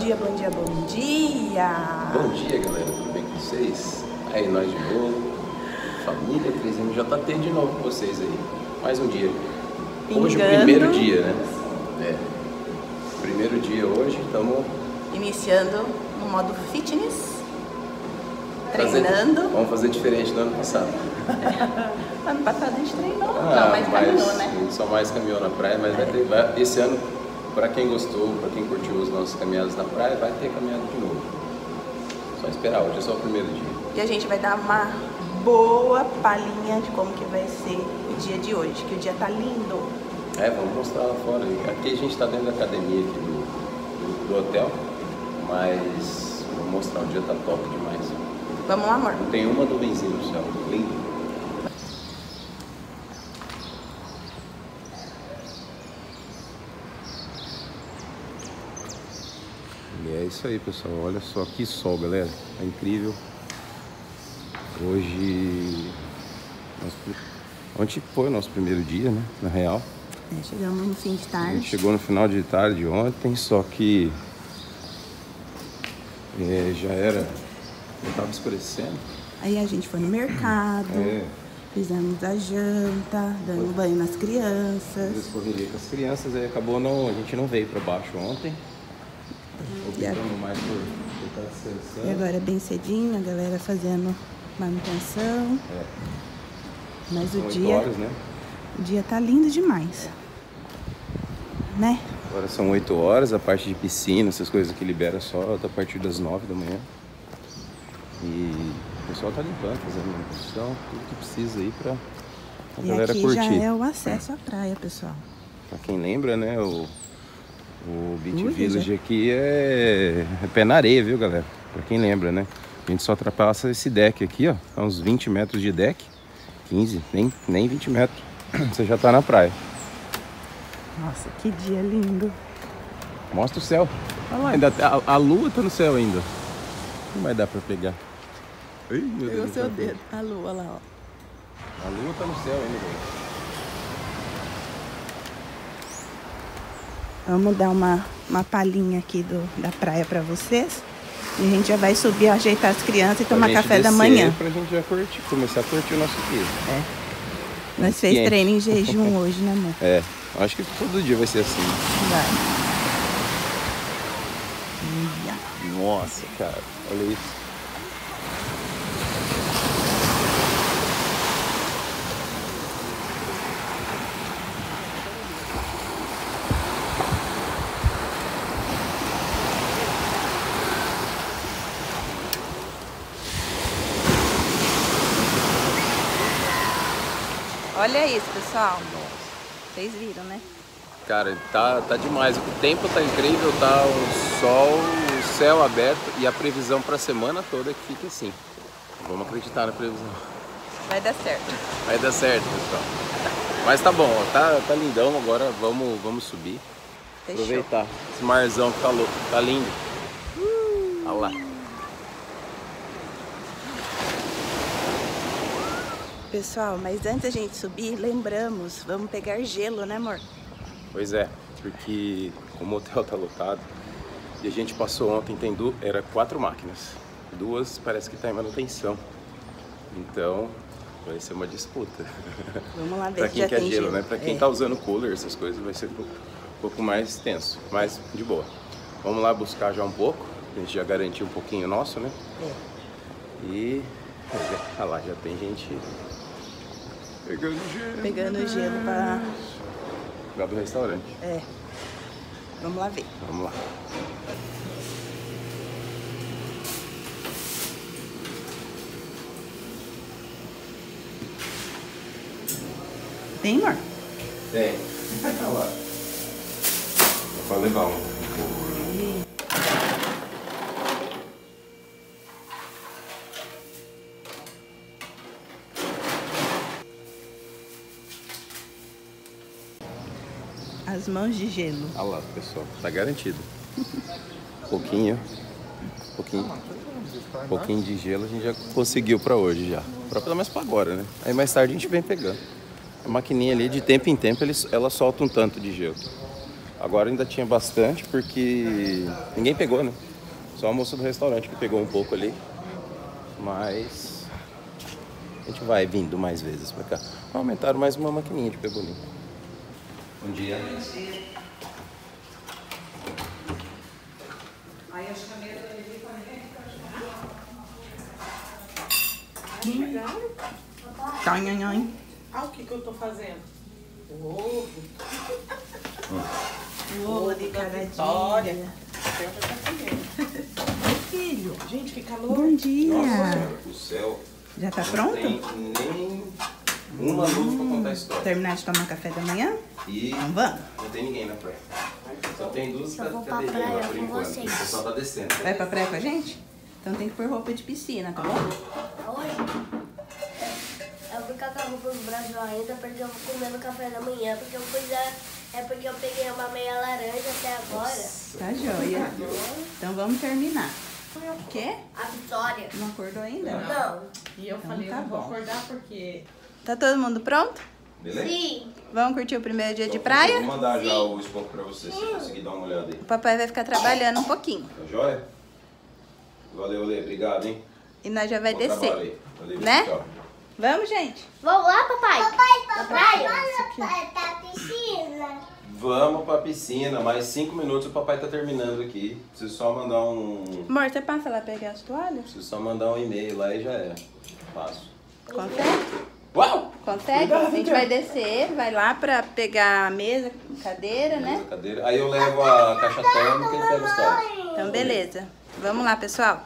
dia, bom dia, bom dia! Bom dia, galera, tudo bem com vocês? Aí, nós de novo, família 3MJT de novo com vocês aí, mais um dia. Hoje o primeiro dia, né? Primeiro dia hoje, estamos... Iniciando no modo fitness, treinando. Vamos fazer diferente do ano passado. Ano passado a gente treinou, mas caminhou, né? A gente só mais caminhou na praia, mas esse ano, para quem gostou, para quem curtiu as nossas caminhadas na praia, vai ter caminhada de novo. Só esperar, hoje é só o primeiro dia. E a gente vai dar uma boa palhinha de como que vai ser o dia de hoje, que o dia tá lindo. Vamos mostrar lá fora. Aqui a gente tá dentro da academia aqui do hotel, mas vou mostrar, o dia tá top demais. Vamos lá, amor? Não tem uma nuvenzinha no céu, lindo. E é isso aí, pessoal, olha só que sol, galera, é incrível. Hoje, ontem foi o nosso primeiro dia, né, na real. Chegamos no fim de tarde. A gente chegou no final de tarde ontem, só que já estava escurecendo. Aí a gente foi no mercado, fizemos a janta, dando banho nas crianças. Correria com as crianças, aí acabou a gente não veio para baixo ontem. Optamos mais por causa da seleção. E agora é bem cedinho, a galera fazendo manutenção. Mas o dia, horas, né? O dia tá lindo demais, né? Agora são 8 horas, a parte de piscina, essas coisas que libera só a partir das 9 da manhã. E o pessoal tá limpando, fazendo manutenção, tudo que precisa aí pra galera curtir. E aqui já é o acesso à praia, pessoal. Pra quem lembra, né, o Beach Village aqui é pé na areia, viu, galera? Pra quem lembra, né? A gente só ultrapassa esse deck aqui, ó, é uns 20 metros de deck, 15, nem 20 metros, você já tá na praia. Nossa, que dia lindo. Mostra o céu. Olha lá, ainda a lua tá no céu ainda. Não vai dar pra pegar. Ai, meu Pegou Deus, seu dedo. A lua lá, ó. A lua tá no céu ainda, velho. Vamos dar uma palhinha aqui da praia pra vocês. E a gente já vai subir, ajeitar as crianças e tomar café da manhã. Pra gente já começar a curtir o nosso dia. Nós fez treino em jejum hoje, né, amor? Acho que todo dia vai ser assim. Vai. Nossa, cara, olha isso. Olha isso, pessoal. Vocês viram, né? Cara, tá demais. O tempo tá incrível, tá o sol, o céu aberto e a previsão pra semana toda é que fica assim. Vamos acreditar na previsão. Vai dar certo. Vai dar certo, pessoal. Mas tá bom, ó, tá lindão. Agora vamos subir. Fechou. Aproveitar esse marzão que tá louco, tá lindo. Olha lá. Pessoal, mas antes da gente subir, lembramos, vamos pegar gelo, né, amor? Pois é, porque como o hotel tá lotado e a gente passou ontem, era 4 máquinas. 2 parece que tá em manutenção. Então vai ser uma disputa. Vamos lá ver pra se quem já quer tem gelo, né? Pra quem tá usando cooler, essas coisas, vai ser um pouco mais tenso, mas de boa. Vamos lá buscar já um pouco, a gente já garantiu um pouquinho nosso, né? E olha lá, já tem gente pegando gelo para lá do restaurante. Vamos lá ver. Vamos lá. Tem, amor? Tem. Olha lá. Dá pra levar um. As mãos de gelo. Olha lá, pessoal, tá garantido. Pouquinho de gelo a gente já conseguiu pra hoje já. Pelo menos pra agora, né? Aí mais tarde a gente vem pegando. A maquininha ali, de tempo em tempo, ela solta um tanto de gelo. Agora ainda tinha bastante porque ninguém pegou, né? Só a moça do restaurante que pegou um pouco ali. Mas a gente vai vindo mais vezes pra cá. Aumentaram mais uma maquininha de pebolim. Bom dia. Olha o que eu tô fazendo. O ovo. O ovo de cada Vitória. dia. Filho, gente, que calor. Bom dia. Nossa senhora, o céu. Já tá Não pronto? tem nem uma luz pra contar a história. Terminar de tomar café da manhã? E Então vamos. não tem ninguém na praia. Só tem duas vou pra cadeirinhas praia lá por com enquanto. vocês. O pessoal tá descendo. Vai pra praia com a gente? Então tem que pôr roupa de piscina, tá bom? Hoje eu vou ficar com a roupa do Brasil ainda porque eu vou comer no café da manhã, porque eu pus porque eu peguei uma meia laranja até agora. Tá joia. Então vamos terminar. O quê? A Vitória. Não acordou ainda? Não. E eu Então falei, tá eu não vou bom. acordar porque... Tá todo mundo pronto? Beleza? Sim. Vamos curtir o primeiro dia de Eu praia? vou mandar já o escopo pra você, se conseguir dar uma olhada aí. O papai vai ficar trabalhando um pouquinho. Tá joia? Valeu, Lê. Obrigado, hein? E nós já vai Bom trabalho descer. aí. Valeu, Né? tchau. Vamos, gente? Vamos lá, papai? Na praia? Tá piscina. Vamos pra piscina, mais 5 minutos o papai tá terminando aqui. Preciso só mandar Amor, você passa lá pegar as toalhas? Preciso só mandar um e-mail lá e já é. Passo. Consegue? Uau! Consegue? A gente vai descer, vai lá pra pegar a mesa, cadeira, Beleza, né? cadeira. Aí eu levo a caixa térmica e ele pega os toalhas. Então, beleza. Vamos lá, pessoal.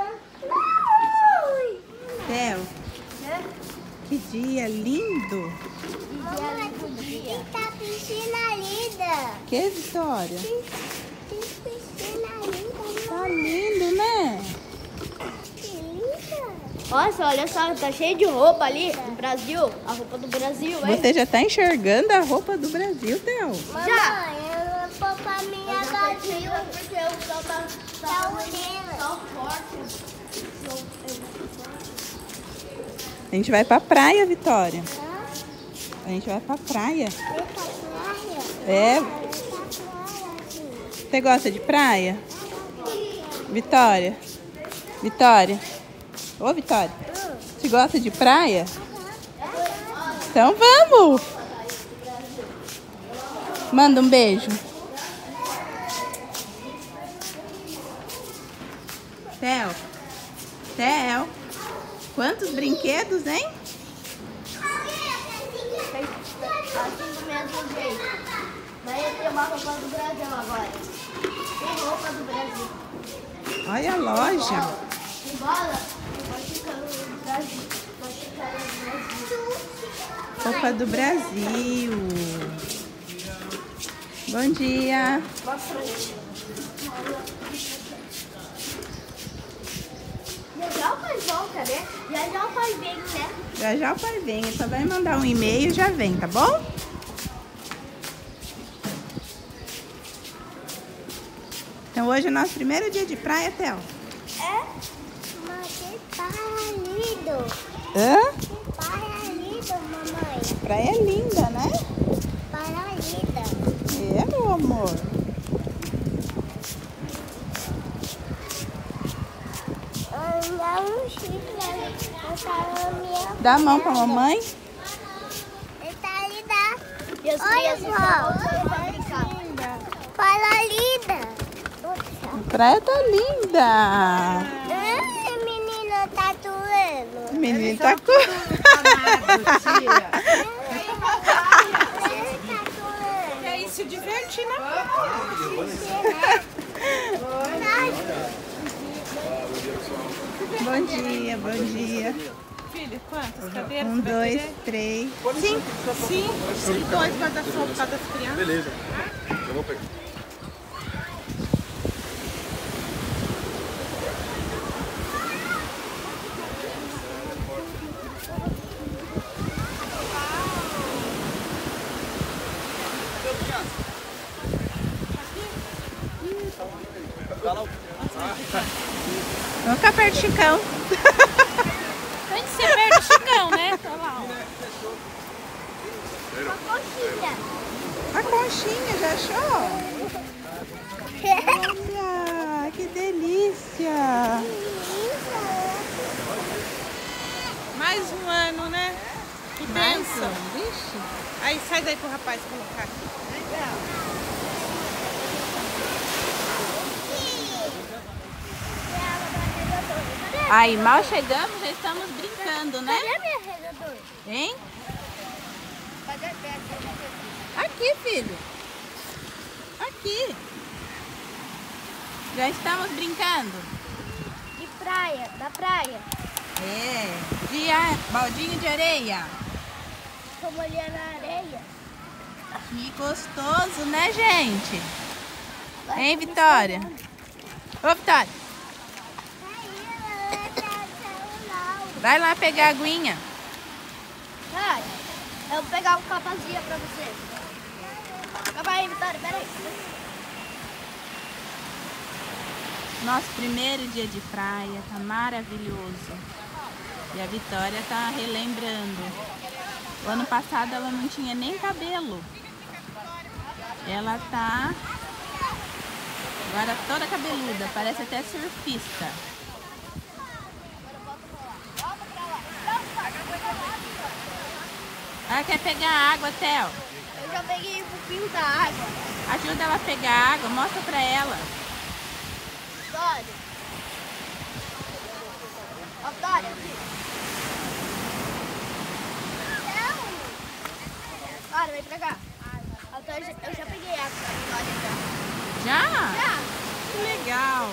Theo, que dia lindo. Mamãe, tá piscina linda. Que Vitória? Tem piscina linda. Tá lindo, né? Que linda. Nossa, olha só, tá cheio de roupa ali do Brasil. A roupa do Brasil, hein? Você já tá enxergando a roupa do Brasil, Theo. Mamãe, eu vou pra minha gatinha. Porque o sol Tá unindo. forte. A gente vai pra praia, Vitória. A gente vai pra praia. Vem pra praia. É, Vem pra praia, filho. você gosta de praia? Vitória? Vitória? Ô, Vitória, você gosta de praia? Então vamos! Manda um beijo. Theo, Theo, quantos brinquedos, hein? Assim do mesmo jeito. Mas eu tenho uma roupa do Brasil agora. Tem roupa do Brasil. Olha a loja. Tem bola? Vai ficar no Brasil. Vai ficar no Brasil. Roupa do Brasil. Bom dia. Boa frente. Já o pai volta, né? Já o pai vem, né? Já já o pai vem. Ele só vai mandar um e-mail e já vem, tá bom? Então hoje é o nosso primeiro dia de praia, Theo. É? Mas que praia lindo. Hã? Que praia lindo, mamãe. Praia é linda, né? Praia linda. É, meu amor. Dá um chifre pra minha. Dá a mão pra mamãe. Ele tá linda. E as Olha crianças só. vão brincar. Praia linda. A praia tá linda. Menino tá doendo. O menino tá com... É isso, se divertir, né? Bom dia, bom dia. Filha, quantas cadeiras? 1, 2, 3. Sim. Sim. 2 guarda-chuva por causa das crianças. Beleza. Eu vou pegar. Vamos ficar perto do Chicão. Tem que ser perto do Chicão, né? Olha lá, ó. Uma coxinha. A conchinha, já achou? Olha, que delícia! Mais um ano, né? Que bênção. Vixe. Aí sai daí pro rapaz colocar aqui. Aí, mal chegamos, já estamos brincando, né? Cadê minha regador? Hein? Cadê a peça? Aqui, filho. Aqui. Já estamos brincando. De praia, da praia. É. Baldinho de areia. Tô molhando na areia. Que gostoso, né, gente? Hein, Vitória? Ô, Vitória. Vai lá pegar a aguinha. Vai, eu vou pegar um copazinho pra você. Calma aí, Vitória, peraí. Nosso primeiro dia de praia, tá maravilhoso. E a Vitória tá relembrando. O ano passado ela não tinha nem cabelo. Ela tá agora toda cabeluda, parece até surfista. Ela quer pegar água, Theo. Eu já peguei um pouquinho da água. Ajuda ela a pegar água, mostra pra ela. Vitória. Ó, Vitória, aqui. Vitória, vem pra cá. Eu já peguei água pra Vitória já. Já? Já. Que legal.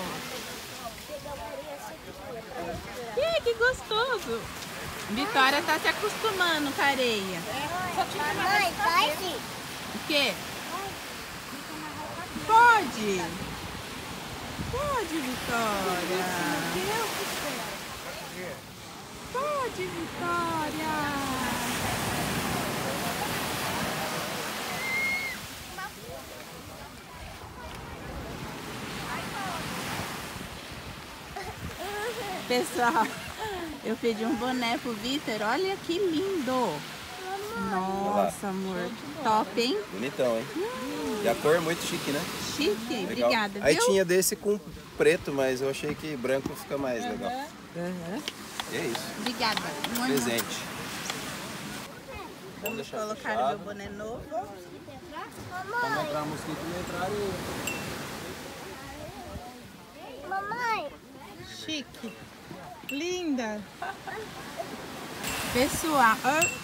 Que gostoso. Vitória tá se acostumando com a areia. Mãe, vai sim. O quê? Pode. Pode, Vitória. Pode, Vitória. Pessoal, eu pedi um boné pro Vitor. Olha que lindo. Nossa, amor. Top, hein? Bonitão, hein? E a cor é muito chique, né? Chique. Legal. Obrigada, Aí viu? tinha desse com preto, mas eu achei que branco fica mais legal. Uhum. E é isso. Obrigada. Presente. Vamos colocar o meu boné novo. Vamos entrar mosquito e entrar e... Mamãe. Chique. Linda. Pessoal,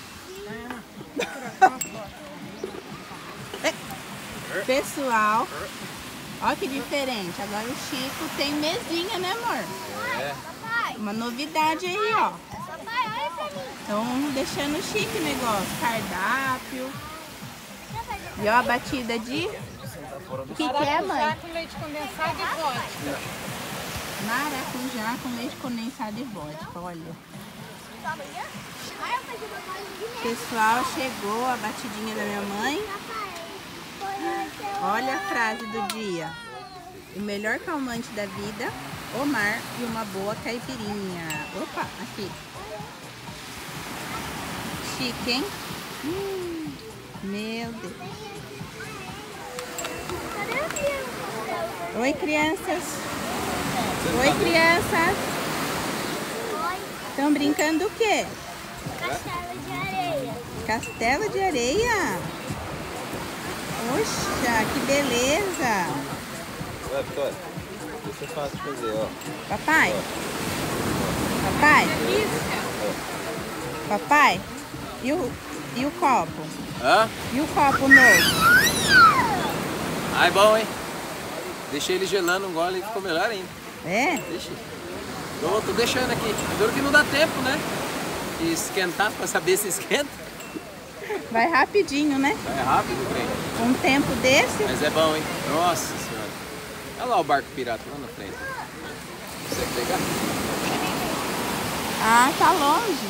pessoal, olha que diferente. Agora o Chico tem mesinha, né, amor? É. Uma novidade aí, ó. Papai, olha pra mim. Estão deixando chique o negócio. Cardápio. E ó, a batida de... O que é, mãe? Com leite condensado e vodka. Maracujá com leite condensado e vodka, olha. Pessoal, chegou a batidinha da minha mãe. Olha a frase do dia. O melhor calmante da vida, o mar e uma boa caipirinha. Opa, aqui. Chique, hein? Meu Deus. Oi, crianças. Oi, crianças. Estão brincando o quê? Castelo de areia. Castelo de areia? Poxa, que beleza! Vai, Vitória. Isso é fácil de fazer, ó. Papai? Papai? Papai? E o copo? Hã? E o copo novo? Ah, é bom, hein? Deixei ele gelando um gole e ficou melhor ainda. É? Deixa. Tô deixando aqui. Duro que não dá tempo, né? E esquentar pra saber se esquenta. Vai rapidinho, né? É rápido o trem. Um tempo desse? Mas é bom, hein? Nossa senhora. Olha lá o barco pirata lá na frente. Consegue pegar? Ah, tá longe.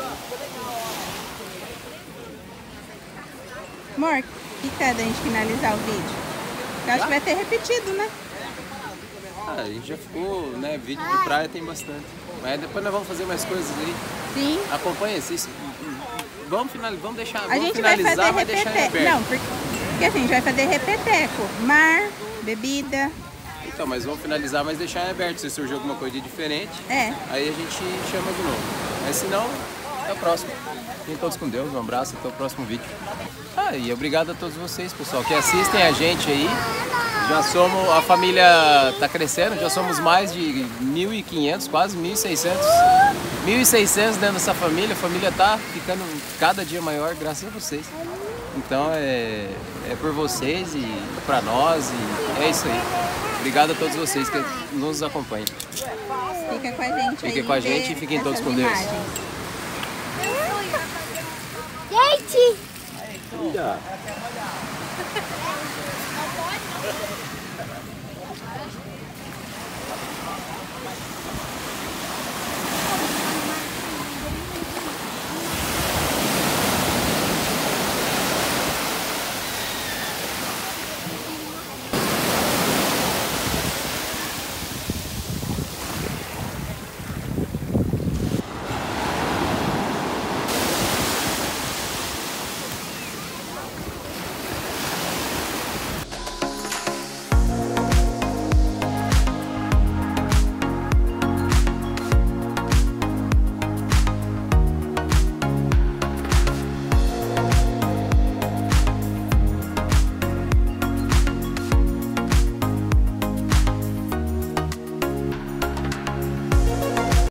Amor, que tal da gente finalizar o vídeo? Eu acho que vai ter repetido, né? Ah, a gente já ficou, né? Vídeo de praia tem bastante. Mas depois nós vamos fazer mais coisas aí. Sim. Acompanha isso. Vamos deixar. A Vamos gente vai finalizar, fazer vai deixar em repetir. aberto. Não, porque que a gente vai fazer repeteco. Mar, bebida. Então, mas vamos finalizar, mas deixar em aberto. Se surgir alguma coisa diferente, É. aí a gente chama de novo. Mas se não, até o próximo. Fiquem todos com Deus, um abraço, até o próximo vídeo. E obrigado a todos vocês, pessoal, que assistem a gente aí. Já somos, a família tá crescendo, já somos mais de 1.500, quase 1.600. 1.600 dentro dessa família. A família tá ficando cada dia maior, graças a vocês. Então é por vocês e pra nós, e é isso aí. Obrigado a todos vocês que nos acompanham. Fica com a gente aí. Fiquem com a gente e fiquem todos com Deus. Gente! Já.